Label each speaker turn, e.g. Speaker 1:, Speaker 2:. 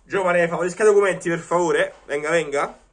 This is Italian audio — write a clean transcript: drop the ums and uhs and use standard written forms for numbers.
Speaker 1: Giovane, favorisca i documenti, per favore. Venga, venga.